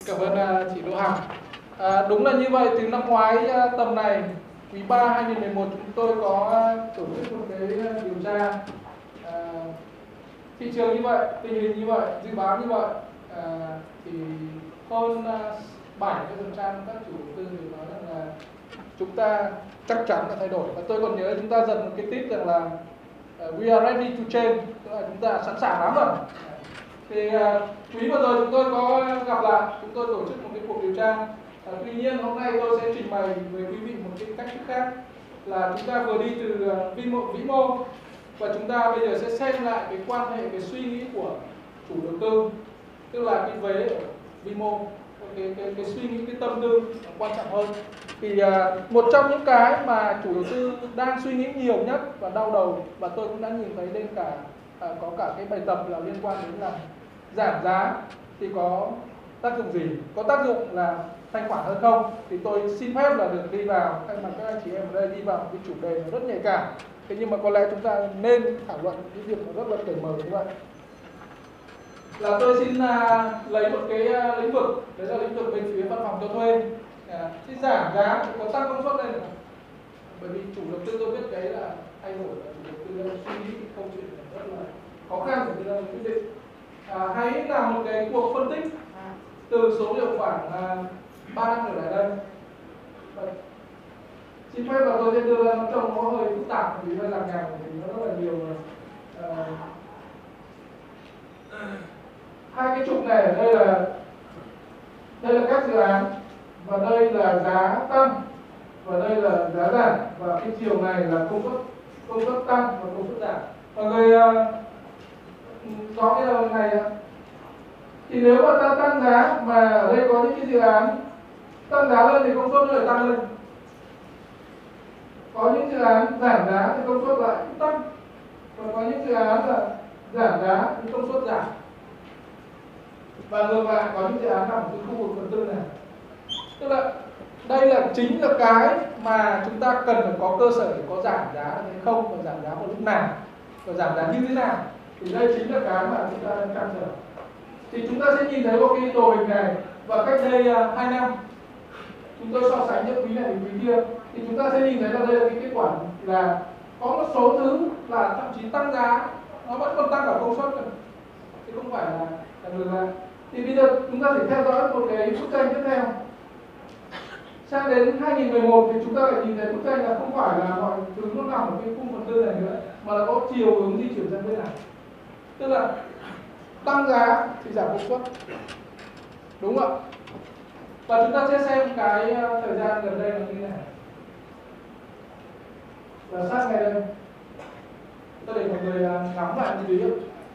Cảm ơn chị Đỗ Hằng. Đúng là như vậy, từ năm ngoái tầm này, quý 3 2011 chúng tôi có tổ chức một cái điều tra thị trường như vậy, tình hình như vậy, dự báo như vậy, thì hơn 70% các chủ đầu tư thì nói rằng là chúng ta chắc chắn là thay đổi. Và tôi còn nhớ chúng ta dần một cái tip rằng là we are ready to change, tức là chúng ta sẵn sàng lắm rồi. Thì quý vừa rồi chúng tôi có gặp lại, chúng tôi tổ chức một cái cuộc điều tra. Tuy nhiên hôm nay tôi sẽ trình bày với quý vị một cái cách thức khác, là chúng ta vừa đi từ vĩ mô và chúng ta bây giờ sẽ xem lại cái quan hệ, cái suy nghĩ của chủ đầu tư, tức là cái vế ở vĩ mô, cái suy nghĩ, cái tâm tư quan trọng hơn. Thì một trong những cái mà chủ đầu tư đang suy nghĩ nhiều nhất và đau đầu, và tôi cũng đã nhìn thấy lên cả có cả cái bài tập là liên quan đến là giảm giá thì có tác dụng gì, có tác dụng là thanh khoản hơn không. Thì tôi xin phép là được đi vào, thay mặt các anh chị em ở đây đi vào cái chủ đề nó rất nhạy cảm. Thế nhưng mà có lẽ chúng ta nên thảo luận cái việc nó rất là cởi mở như vậy. Là tôi xin lấy một cái lĩnh vực, đấy là lĩnh vực bên phía văn phòng cho thuê. Thì giảm giá thì có tăng công suất lên, bởi vì chủ đầu tư tôi biết cái là thay đổi, là chủ đầu tư đang suy nghĩ cái câu chuyện này rất là khó khăn để đưa ra quyết định. Hãy làm một cái cuộc phân tích từ số liệu khoảng 3 năm trở lại đây. Xin phép là tôi sẽ đưa ra, nó trông nó hơi phức tạp vì hơi lằng nhằng, vì nó rất là nhiều. Hai cái trục này ở đây là các dự án, và đây là giá tăng, và đây là giá giảm, và cái chiều này là công suất tăng và công suất giảm. Mọi người rõ cái đầu này ạ. Thì nếu mà ta tăng giá, mà ở đây có những cái dự án tăng giá lên thì công suất nó lại tăng lên, có những dự án giảm giá thì công suất lại tăng, còn có những dự án là giảm giá thì công suất giảm, và ngược lại có những dự án nằm ở cái khu vực phần tư này. Tức là đây là chính là cái mà chúng ta cần phải có cơ sở để có giảm giá hay không, và giảm giá vào lúc nào, và giảm giá như thế nào. Thì đây chính là cái mà chúng ta đang trăn trở. Thì chúng ta sẽ nhìn thấy một cái đồ hình này, và cách đây 2 năm chúng tôi so sánh giữa quý này với quý kia, thì chúng ta sẽ nhìn thấy là đây là cái kết quả là có một số thứ là thậm chí tăng giá nó vẫn còn tăng cả công suất rồi, chứ không phải là ngược lại. Thì bây giờ chúng ta sẽ theo dõi một cái bức tranh tiếp theo. Sang đến 2011 thì chúng ta lại nhìn thấy bức tranh là không phải là mọi thứ nó nằm ở cái khung phần tư này nữa, mà là có chiều hướng di chuyển sang bên này. Tức là tăng giá thì giảm công suất, đúng không ạ? Và chúng ta sẽ xem cái thời gian gần đây là như thế này, và sát ngày đây tôi để mọi người ngắm lại như thế.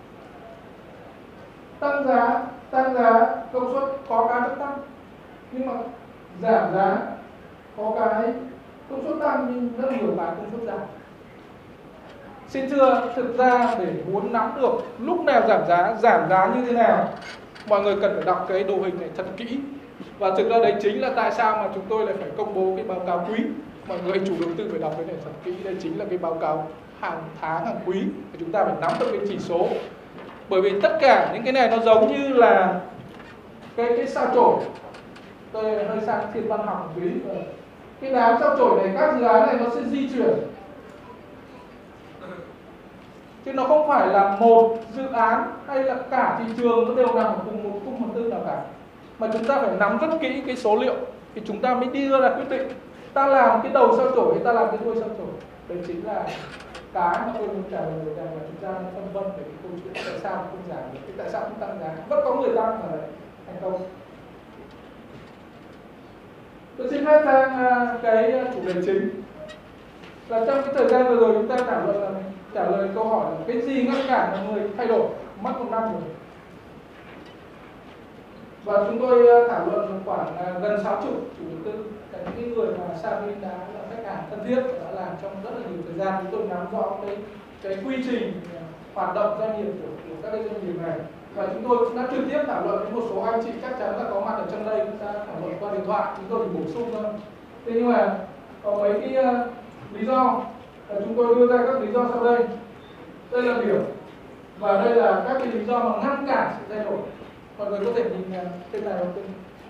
Tăng giá công suất có cái vẫn tăng, nhưng mà giảm giá có cái công suất tăng nhưng rất nhiều cái công suất giảm. Xin thưa, thực ra để muốn nắm được lúc nào giảm giá như thế nào, mọi người cần phải đọc cái đồ hình này thật kỹ. Và thực ra đấy chính là tại sao mà chúng tôi lại phải công bố cái báo cáo quý. Mọi người chủ đầu tư phải đọc cái này thật kỹ. Đây chính là cái báo cáo hàng tháng, hàng quý, và chúng ta phải nắm được cái chỉ số. Bởi vì tất cả những cái này nó giống như là cái sao chổi. Tôi hơi sang thiên văn học một tí. Cái đám sao chổi này, các dự án này nó sẽ di chuyển, chứ nó không phải là một dự án hay là cả thị trường nó đều nằm ở cùng một khung phần tư nào cả. Mà chúng ta phải nắm rất kỹ cái số liệu thì chúng ta mới đi ra quyết định ta làm cái đầu sao chổi hay ta làm cái đuôi sao chổi. Đấy chính là cái mà tôi muốn trả lời rằng là chúng ta phân vân về cái câu chuyện tại sao không giảm được, tại sao không tăng giá, vẫn có người tăng mà thành công. Tôi xin phép sang cái chủ đề chính, là trong cái thời gian vừa rồi chúng ta trả lời câu hỏi là cái gì ngăn cản mọi người thay đổi, mất một năm rồi. Và chúng tôi thảo luận khoảng gần 60 chủ đầu tư, những người mà Savin đã là khách hàng thân thiết và đã làm trong rất là nhiều thời gian. Chúng tôi nắm rõ cái quy trình hoạt động doanh nghiệp của các cái doanh nghiệp này, và chúng tôi cũng đã trực tiếp thảo luận với một số anh chị chắc chắn là có mặt ở trong đây. Chúng ta thảo luận qua điện thoại, chúng tôi chỉ bổ sung thôi. Thế nhưng mà có mấy cái lý do, chúng tôi đưa ra các lý do sau đây. Đây là biểu, và đây là các cái lý do mà ngăn cản sự thay đổi. Mọi người có thể nhìn trên này không?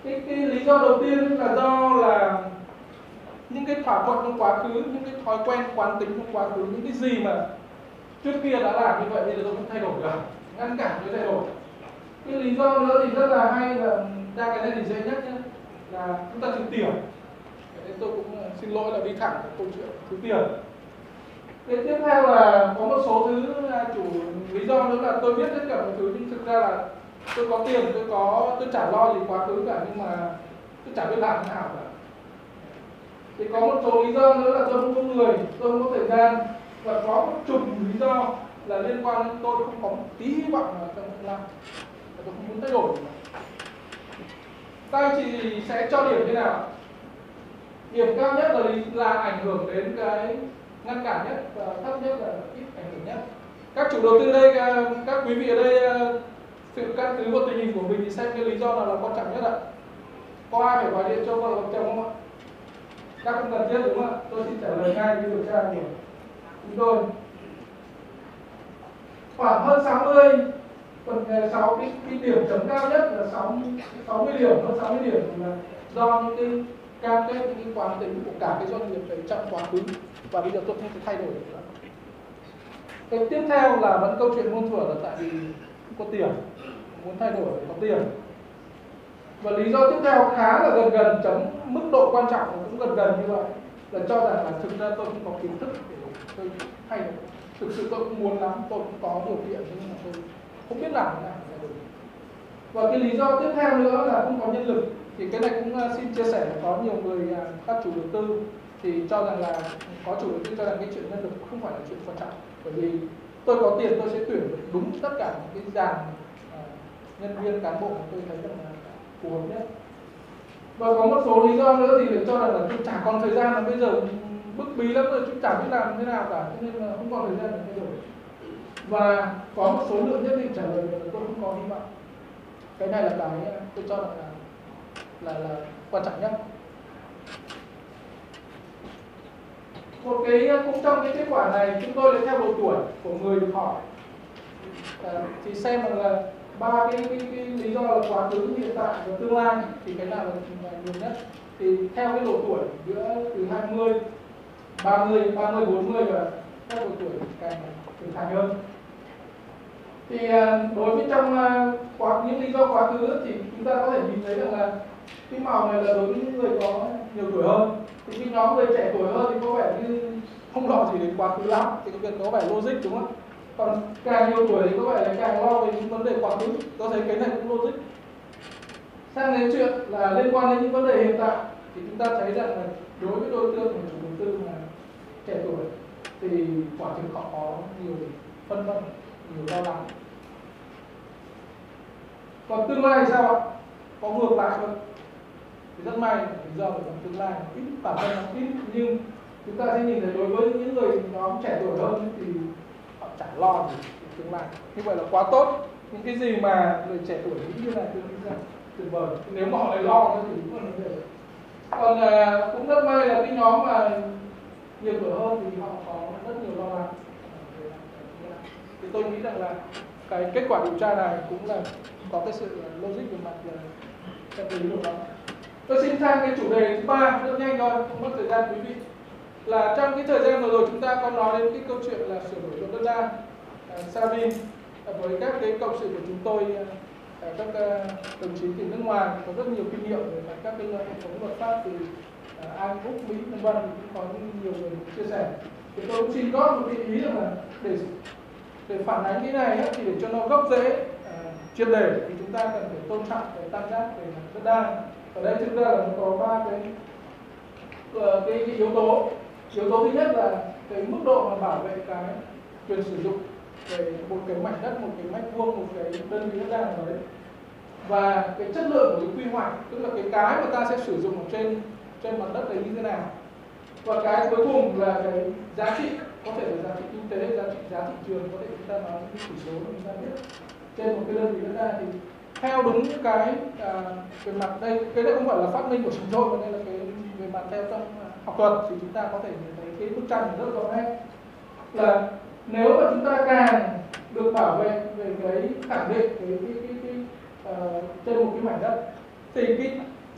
Cái lý do đầu tiên là do là những cái thỏa thuận trong quá khứ, những cái thói quen quán tính trong quá khứ, những cái gì mà trước kia đã làm như vậy bây giờ tôi không thay đổi được, ngăn cản tôi thay đổi. Cái lý do nữa thì rất là hay là ra cái này thì dễ nhất nhé, là chúng ta trừ tiền. Thế tôi cũng xin lỗi là đi thẳng vào câu chuyện trừ tiền. Cái tiếp theo là có một số thứ chủ lý do nữa là tôi biết tất cả mọi thứ, nhưng thực ra là tôi có tiền, tôi chả lo gì quá khứ cả, nhưng mà tôi chả biết làm thế nào cả. Thì có một số lý do nữa là tôi không có người, tôi không có thời gian, và có một chục lý do là liên quan đến tôi không có một tí hy vọng nào trong tương lai, tôi không muốn thay đổi. Các anh chị sẽ cho điểm thế nào? Điểm cao nhất là ảnh hưởng đến cái ngăn cản nhất, và thấp nhất là ít ảnh hưởng nhất. Các chủ đầu tư đây, các quý vị ở đây sự căn cứ vào tình hình của mình thì xem cái lý do nào là quan trọng nhất ạ? Có ai phải gọi điện cho vợ hoặc chồng không ạ? Các không cần thiết đúng không ạ? Tôi xin trả lời ngay cái điều tra của chúng tôi. Khoảng hơn 60, còn 6 cái điểm chấm cao nhất là 60 điểm, hơn 60 điểm là do những cái cam kết, những cái quán tính của cả cái doanh nghiệp đấy trong quá khứ, và bây giờ tôi không thể thay đổi được nữa. Cái tiếp theo là vẫn câu chuyện muôn thuở, là tại vì không có tiền, muốn thay đổi phải có tiền. Và lý do tiếp theo khá là gần chấm mức độ quan trọng, cũng gần như vậy, là cho rằng là thực ra tôi không có kiến thức để tôi thay đổi. Thực sự tôi cũng muốn lắm, tôi cũng có điều kiện, nhưng mà tôi không biết làm thế nào để thay đổi. Và cái lý do tiếp theo nữa là không có nhân lực. Thì cái này cũng xin chia sẻ là có nhiều người, các chủ đầu tư thì cho rằng là, có chủ đầu tư cho rằng cái chuyện nhân lực không phải là chuyện quan trọng, bởi vì tôi có tiền tôi sẽ tuyển được đúng tất cả những cái dàn nhân viên cán bộ mà tôi thấy rằng là phù hợp nhất. Và có một số lý do nữa thì để cho rằng là tôi chả còn thời gian, là bây giờ bức bí lắm rồi, tôi chả biết làm thế nào cả, cho nên là không còn thời gian để thay đổi. Và có một số lượng nhất định trả lời là tôi không có hy vọng. Cái này là cái tôi cho rằng là quan trọng nhất. Một cái cũng trong cái kết quả này chúng tôi lại theo độ tuổi của người được hỏi, thì xem rằng là ba cái lý do là quá khứ, hiện tại và tương lai, thì cái nào là nhiều nhất. Thì theo cái độ tuổi giữa từ 20, 30, 40 và các độ tuổi càng trưởng thành hơn. Thì đối với trong những lý do quá khứ thì chúng ta có thể nhìn thấy rằng là cái màu này là đối với những người có nhiều tuổi hơn. Thì cái nhóm người trẻ tuổi hơn thì có vẻ như không lo gì đến quá khứ lắm, thì cái việc có vẻ logic đúng không? Còn càng nhiều tuổi thì có vẻ là càng lo về những vấn đề quá khứ. Tôi thấy cái này cũng logic. Sang đến chuyện là liên quan đến những vấn đề hiện tại, thì chúng ta thấy rằng là đối với đối tượng của chủ đầu tư là trẻ tuổi thì quả thực họ có nhiều phân vân, nhiều lo lắng. Còn tương lai sao ạ? Có ngược lại không? Thì rất may lý do của tương lai ít, bản thân nó ít, nhưng chúng ta sẽ nhìn thấy đối với những người nhóm trẻ tuổi hơn thì họ chẳng lo gì tương lai. Như vậy là quá tốt. Những cái gì mà người trẻ tuổi nghĩ như này tôi nghĩ rằng tuyệt vời. Nếu mà họ lại lo nữa thì cũng là vấn đề. Còn cũng rất may là cái nhóm mà nhiều tuổi hơn thì họ có rất nhiều lo lắng. Thì tôi nghĩ rằng là cái kết quả điều tra này cũng là có cái sự logic về mặt theo cái lý luận đó. Tôi xin sang cái chủ đề thứ ba, rất nhanh thôi, không mất thời gian quý vị. Là trong cái thời gian vừa rồi chúng ta có nói đến cái câu chuyện là sửa đổi luật đất đai, Savin, với các cái cộng sự của chúng tôi, các đồng chí từ nước ngoài có rất nhiều kinh nghiệm về các cái hệ thống luật pháp từ Anh, Úc, Mỹ, v.v. Cũng có nhiều người chia sẻ. Thì tôi cũng xin góp một cái ý là để phản ánh cái này thì để cho nó gốc rễ, triệt để thì chúng ta cần phải tôn trọng cái tam giác về đất đai. Ở đây thực ra là nó có ba cái yếu tố. Yếu tố thứ nhất là cái mức độ mà bảo vệ cái quyền sử dụng về một cái mảnh đất, một cái mét vuông, một cái đơn vị đất đai nào đấy, và cái chất lượng của cái quy hoạch, tức là cái mà ta sẽ sử dụng ở trên mặt đất đấy như thế nào. Và cái cuối cùng là cái giá trị, có thể là giá trị kinh tế, giá thị trường, có thể chúng ta nói những chỉ số mà chúng ta biết trên một cái đơn vị đất đai. Thì theo đúng những cái về mặt đây, cái này không phải là phát minh của chúng tôi, mà đây là cái về mặt theo trong học thuật, thì chúng ta có thể nhìn thấy cái bức tranh rất rõ nét là nếu mà chúng ta càng được bảo vệ về cái khẳng định trên một cái mảnh đất, thì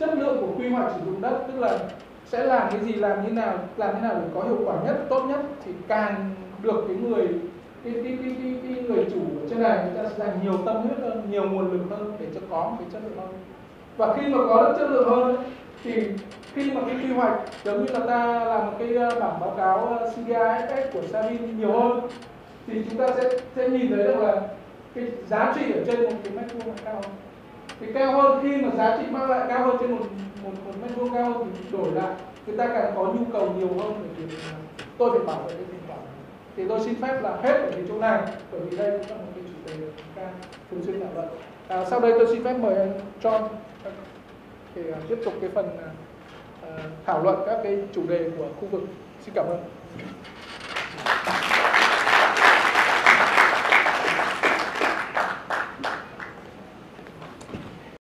chất lượng của quy hoạch sử dụng đất, tức là sẽ làm cái gì, làm thế nào để có hiệu quả nhất, tốt nhất, thì càng được cái người chủ ở trên này người ta sẽ dành nhiều tâm huyết hơn, nhiều nguồn lực hơn để cho có một cái chất lượng hơn. Và khi mà có được chất lượng hơn thì khi mà cái quy hoạch giống như là ta làm một cái bảng báo cáo CDI của Savin nhiều hơn thì chúng ta sẽ nhìn thấy được là cái giá trị ở trên một cái mét vuông cao hơn. Thì cao hơn, khi mà giá trị mang lại cao hơn trên một mét vuông cao hơn thì đổi lại người ta càng có nhu cầu nhiều hơn để việc tôi phải bảo vệ cái tình cảm. Thì tôi xin phép là hết ở cái chỗ này, bởi vì đây cũng là một cái chủ đề chúng ta thường xuyên thảo luận. Sau đây tôi xin phép mời anh John để tiếp tục cái phần thảo luận các cái chủ đề của khu vực. Xin cảm ơn.